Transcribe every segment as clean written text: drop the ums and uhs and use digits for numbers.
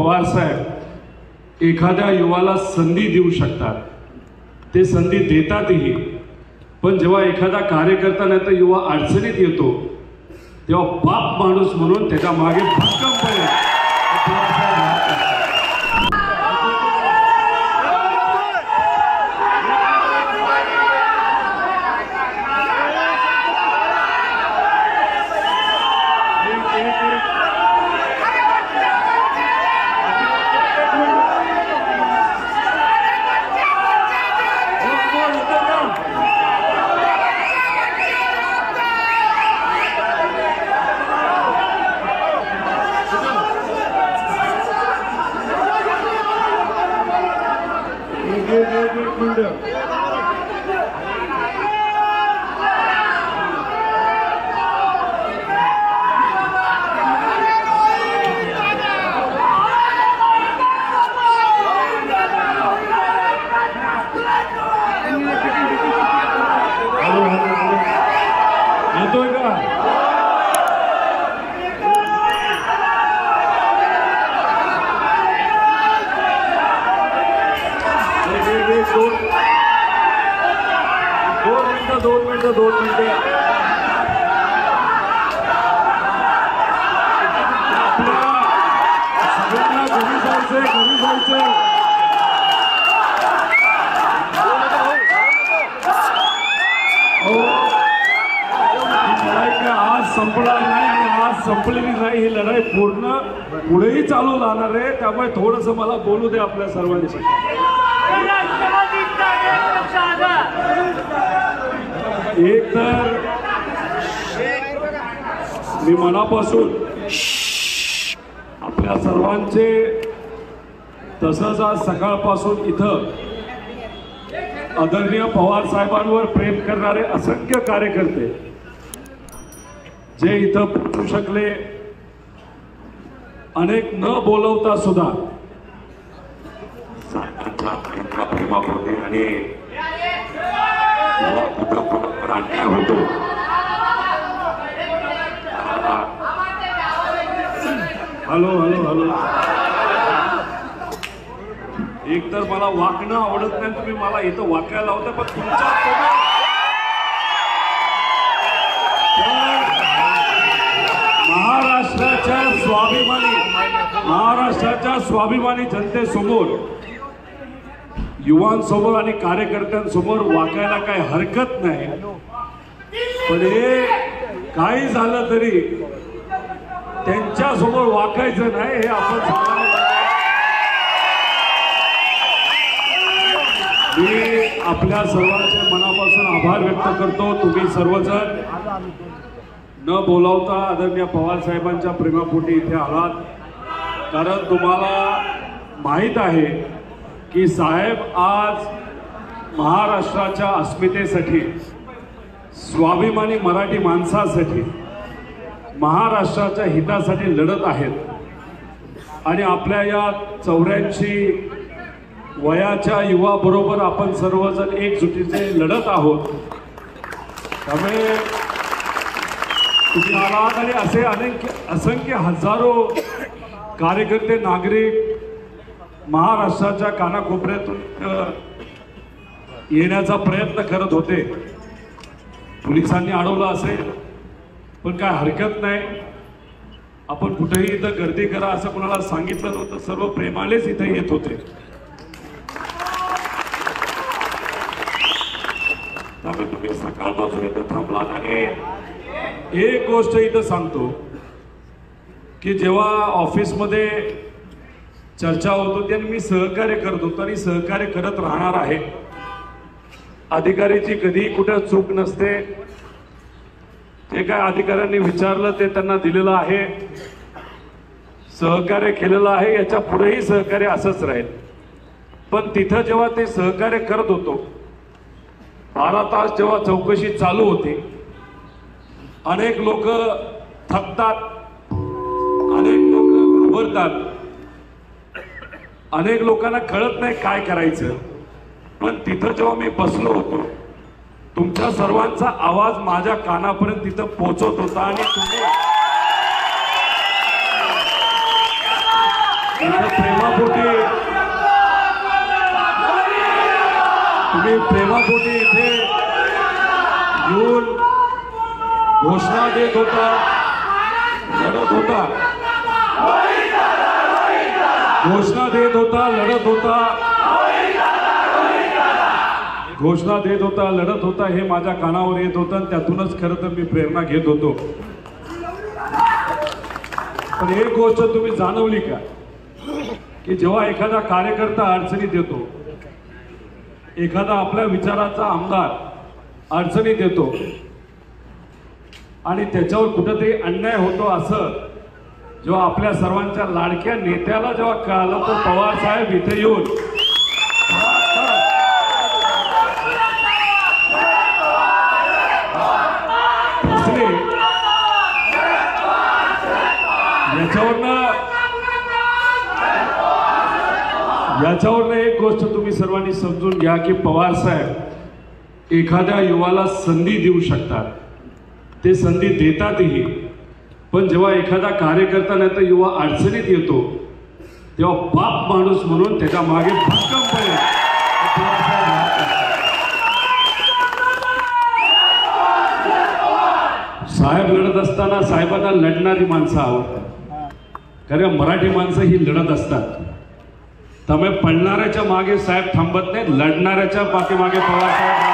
पवार साहेब एखाद्या युवाला संधी देऊ शकतात, ते संधी देतातही, पण जेव्हा एखादा कार्यकर्ता नाही तर युवा अडचणीत येतो तेव्हा बाप माणूस म्हणून त्याच्या मागे भक्कमपणे दोन मिनिटं सगळ्यांना घरी जायचंय आज संपणार नाही आणि आज संपलेली नाही, ही लढाई पूर्ण पुढेही चालू राहणार आहे. त्यामुळे थोडंसं मला बोलू दे आपल्या सर्वांची. एक तर मी मनापासून आपल्या सर्वांचे, तसंच आज सकाळपासून इथं आदरणीय पवार साहेबांवर प्रेम करणारे असंख्य कार्यकर्ते जे इथं पोहोचू शकले, अनेक न बोलवता सुद्धा प्रेमापोटी आणि अन्याय होतो. Hello hello hello. एक तर मला वाकणं आवडत नाही, तुम्ही मला इथं वाकायला लावता, पण तुमच्या महाराष्ट्राच्या स्वाभिमानी जनतेसमोर, युवांसमोर आणि कार्यकर्त्यांसमोर वाकायला काही हरकत नाही. पण हे काही झालं तरी त्यांच्या समोर वाकायचं नाही, हे आपण मी आपल्या सर्वांचे मनापासून आभार व्यक्त करतो. तुम्ही सर्वजण न बोलावता आदरणीय पवार साहेबांच्या प्रेमापोटी इथे आलात, कारण तुम्हाला माहीत आहे की साहेब आज महाराष्ट्राच्या अस्मितेसाठी, स्वाभिमानी मराठी माणसासाठी, महाराष्ट्राच्या हितासाठी लढत आहेत. आणि आपल्या या 84 वयाच्या युवाबरोबर आपण सर्वजण एकजुटीने लढत आहोत. त्यामुळे तुम्ही आलात आणि असे असंख्य हजारो कार्यकर्ते, नागरिक महाराष्ट्राच्या कानाकोपऱ्यातून येण्याचा प्रयत्न करत होते. पोलिसांनी अडवलं असेल, पण काय हरकत नाही, आपण कुठेही इथं गर्दी करा असं कोणाला सांगितलं नव्हतं. सर्व प्रेमानेच इथे येत होते. त्यामुळे तुम्ही सकाळपासून इथं थांबला नाही. एक गोष्ट इथं सांगतो की जेव्हा ऑफिसमध्ये चर्चा होत होती आणि मी सहकार्य करत होतो आणि सहकार्य करत राहणार आहे. अधिकाऱ्याची कधी कुठं चूक नसते. जे काय अधिकाऱ्यांनी विचारलं ते त्यांना दिलेलं आहे, सहकार्य केलेलं आहे, याच्या पुढेही सहकार्य असंच राहील. पण तिथं जेव्हा ते सहकार्य करत होतो, 12 तास जेव्हा चौकशी चालू होती, अनेक लोक थकतात, अनेक लोक घाबरतात, अनेक लोकांना कळत नाही काय करायचं. पण तिथं जेव्हा मी बसलो होतो, तुमच्या सर्वांचा आवाज माझ्या कानापर्यंत तिथं पोहोचत होता आणि तुम्ही तुम्ही प्रेमापोटी इथे येऊन घोषणा देत होता, लढत होता, घोषणा देत होता, लढत होता, घोषणा देत होता, लढत होता, हे माझ्या कानावर येत होतं. त्यातूनच खरं तर मी प्रेरणा घेत होतो. पण एक गोष्ट तुम्ही जाणवली का की जेव्हा एखादा कार्यकर्ता अडचणीत येतो, एखादा आपल्या विचाराचा आमदार अडचणीत येतो आणि त्याच्यावर कुठेतरी अन्याय होतो, असं जेव्हा आपल्या सर्वांच्या लाडक्या नेत्याला जेव्हा कळालं तर पवार साहेब इथे येऊन याच्यावरनं एक गोष्ट तुम्ही सर्वांनी समजून घ्या की पवार साहेब एखाद्या युवाला संधी देऊ शकतात, ते संधी देतातही. पण जेव्हा एखादा कार्यकर्ता नाही तर युवा अडचणीत येतो तेव्हा बाप माणूस म्हणून त्याच्या मागे भक्कमपणे साहेब लढत असताना साहेबांना लढणारी माणसं आवडतात, कारण मराठी माणसं ही लढत असतात. त्यामुळे पडणाऱ्याच्या मागे साहेब थांबत नाही, लढणाऱ्याच्या पाठीमागे पवार साहेब.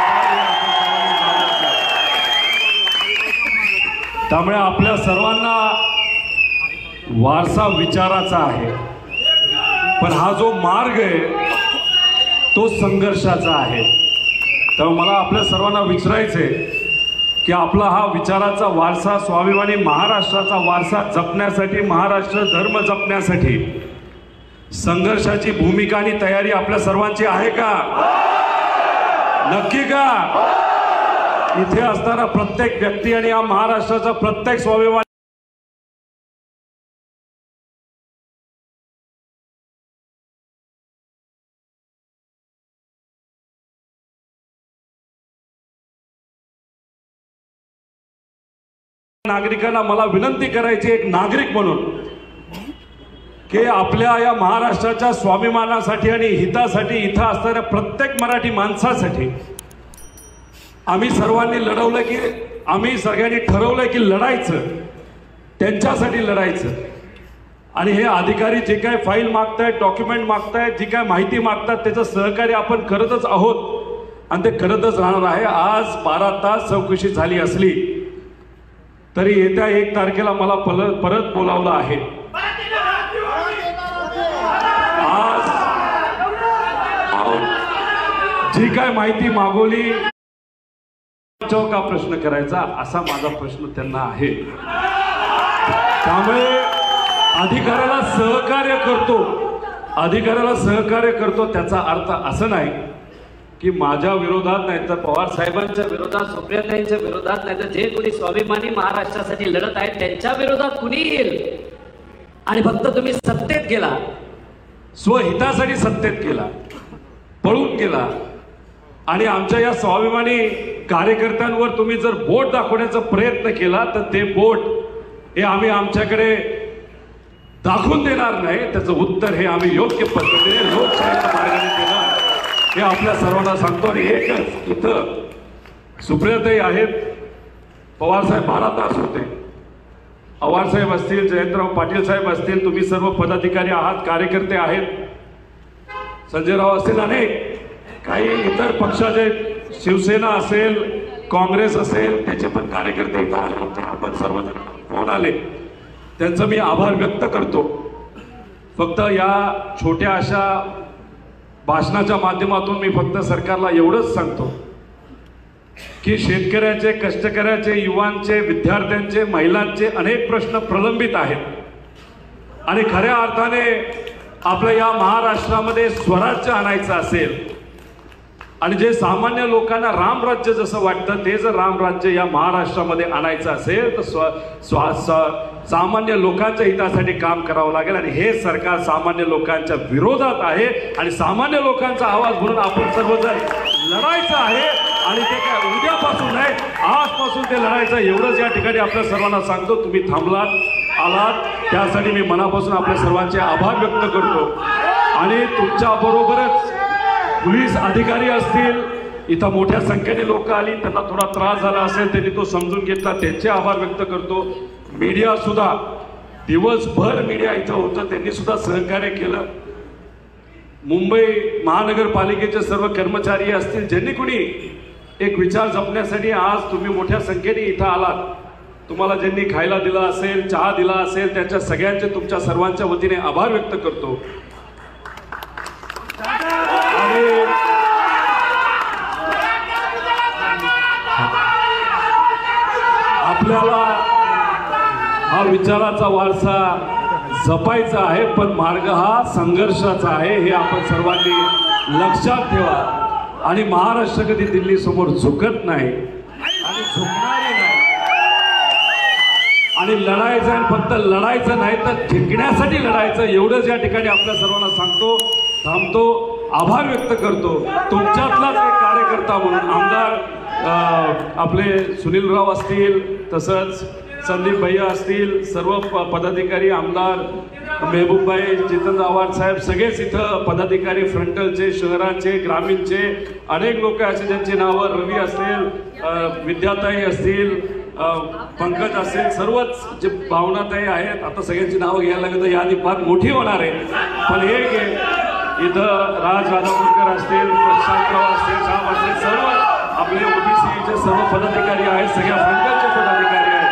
त्यामुळे आपल्या सर्वांना वारसा विचाराचा आहे, पण हा जो मार्ग आहे तो संघर्षाचा आहे. त्यामुळे मला आपल्या सर्वांना विचारायचंय की आपला हा विचाराचा वारसा, स्वाभिमानी महाराष्ट्राचा वारसा जपण्यासाठी, महाराष्ट्र धर्म जपण्यासाठी संघर्षाची भूमिका आणि तयारी आपल्या सर्वांची आहे का? नक्की का? इथे असणारा प्रत्येक व्यक्ती आणि या महाराष्ट्राचा प्रत्येक स्वाभिमान नागरिकांना मला विनंती करायची, एक नागरिक म्हणून, की आपल्या या महाराष्ट्राच्या स्वाभिमानासाठी आणि हितासाठी इथं असणाऱ्या प्रत्येक मराठी माणसासाठी आम्ही सर्वांनी लढवलं, की आम्ही सगळ्यांनी ठरवलं की लढायचं, त्यांच्यासाठी लढायचं. आणि हे अधिकारी जे काय फाईल मागतायत, डॉक्युमेंट मागतायत, जी काय माहिती मागतात, त्याचं सहकार्य आपण करतच आहोत आणि ते करतच राहणार आहे. आज 12 तास चौकशी झाली असली तरी येत्या 1 तारखेला मला परत बोलावलं आहे. आज जी काय माहिती मागवली का प्रश्न करायचा असा माझा प्रश्न त्यांना आहे. त्यामुळे अधिकाऱ्याला सहकार्य करतो त्याचा अर्थ असं नाही की माझ्या विरोधात नाही तर पवार साहेबांच्या विरोधात, सुप्रियाताईंच्या विरोधात, नाही तर जे कोणी स्वाभिमानी महाराष्ट्रासाठी लढत आहेत त्यांच्या विरोधात कुणी येईल आणि फक्त तुम्ही सत्तेत गेला, स्वहितासाठी सत्तेत गेला, पळून गेला आणि आमच्या या स्वाभिमानी कार्यकर्त्यांवर तुम्ही जर बोट दाखवण्याचा प्रयत्न केला तर ते बोट हे आम्ही आमच्याकडे दाखवून देणार नाही. त्याचं उत्तर हे आम्ही योग्य पद्धतीने लोकशाहीच्या मार्गाने देणार हे आपल्या सर्वांना सांगतो. आणि एकच इथं सुप्रियाताई आहेत, पवारसाहेब 12 तास होते, पवारसाहेब असतील, जयंतराव पाटील साहेब असतील, तुम्ही सर्व पदाधिकारी आहात, कार्यकर्ते आहेत, संजयराव असतील, अनेक काही इतर पक्षाचे, शिवसेना असेल, काँग्रेस असेल, त्याचे पण कार्यकर्ते इथं आले, आपण सर्वजण फोन आले, त्यांचा मी आभार व्यक्त करतो. फक्त या छोट्या अशा भाषणाच्या माध्यमातून मी फक्त सरकारला एवढंच सांगतो की शेतकऱ्याचे, कष्टकऱ्याचे, युवांचे, विद्यार्थ्यांचे, महिलांचे अनेक प्रश्न प्रलंबित आहेत आणि खऱ्या अर्थाने आपल्या या महाराष्ट्रामध्ये स्वराज्य आणायचं असेल आणि जे सामान्य लोकांना रामराज्य जसं वाटतं ते जर रामराज्य या महाराष्ट्रामध्ये आणायचं असेल तर सामान्य लोकांच्या हितासाठी काम करावं लागेल. आणि हे सरकार सामान्य लोकांच्या विरोधात आहे आणि सामान्य लोकांचा आवाज म्हणून आपण सर्वजण लढायचं आहे. आणि ते काय उद्यापासून नाही, आजपासून ते लढायचं एवढंच या ठिकाणी आपल्या सर्वांना सांगतो. तुम्ही थांबलात, आलात, त्यासाठी मी मनापासून आपल्या सर्वांचे आभार व्यक्त करतो. आणि तुमच्याबरोबरच पोलीस अधिकारी असतील, इथं मोठ्या संख्येने लोक आली, त्यांना थोडा त्रास झाला असेल, त्यांनी तो समजून घेतला, त्यांचे आभार व्यक्त करतो. मीडिया सुद्धा, दिवसभर मीडिया इथं होतं, त्यांनी सुद्धा सहकार्य केलं. मुंबई महानगरपालिकेचे सर्व कर्मचारी असतील, ज्यांनी कुणी एक विचार जपण्यासाठी आज तुम्ही मोठ्या संख्येने इथं आलात, तुम्हाला ज्यांनी खायला दिलं असेल, चहा दिला असेल, त्यांच्या सगळ्यांचे तुमच्या सर्वांच्या वतीने आभार व्यक्त करतो. आणि आपल्याला हा विचाराचा वारसा जपायचा आहे, पण मार्ग हा संघर्षाचा आहे, हे आपण सर्वांनी लक्षात ठेवा. आणि महाराष्ट्र कधी दिल्ली समोर झुकत नाही आणि झुकणारही नाही. आणि लढायचं आहे, फक्त लढायचं नाही तर जिंकण्यासाठी लढायचं, एवढंच या ठिकाणी आपल्या सर्वांना सांगतो. थांबतो, आभार व्यक्त करतो. तुमच्यातलाच एक कार्यकर्ता म्हणून आमदार आपले सुनीलराव असतील, तसंच संदीप भैया असतील, सर्व पदाधिकारी, आमदार मेहबूबभाई, जितेंद्र आव्हाड साहेब, सगळेच इथं पदाधिकारी, फ्रंटलचे, शहराचे, ग्रामीणचे अनेक लोक असे ज्यांची नावं, रवी असतील, विद्याताई असतील, पंकज असेल, सर्वच जे भावनाताई आहेत, आता सगळ्यांची नावं घ्यायला लागलं तर यादी फार मोठी होणार आहे. पण हे इथं राज राधापूरकर असतील, प्रशांतराव असतील, साहेब असतील, सर्व आपले ओबीसीचे सर्व पदाधिकारी आहेत, सगळ्या फ्रंटलचे पदाधिकारी आहेत,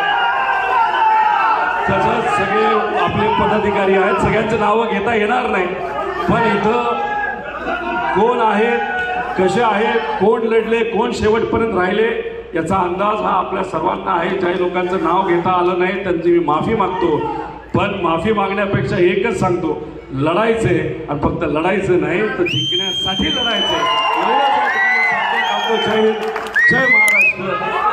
तसंच सगळे आपले पदाधिकारी आहेत. सगळ्यांची नावं घेता येणार नाही, पण इथं कोण आहेत, कसे आहेत, कोण लढले, कोण शेवटपर्यंत राहिले, याचा अंदाज हा आपल्या सर्वांना आहे. ज्या लोकांचं नाव घेता आलं नाही त्यांची मी माफी मागतो. पण माफी मागण्यापेक्षा एकच सांगतो, लढायचंय, आणि फक्त लढायचं नाही तर जिंकण्यासाठी लढायचंय. एवढंच या ठिकाणी सांगतो. जय हिंद, जय महाराष्ट्र.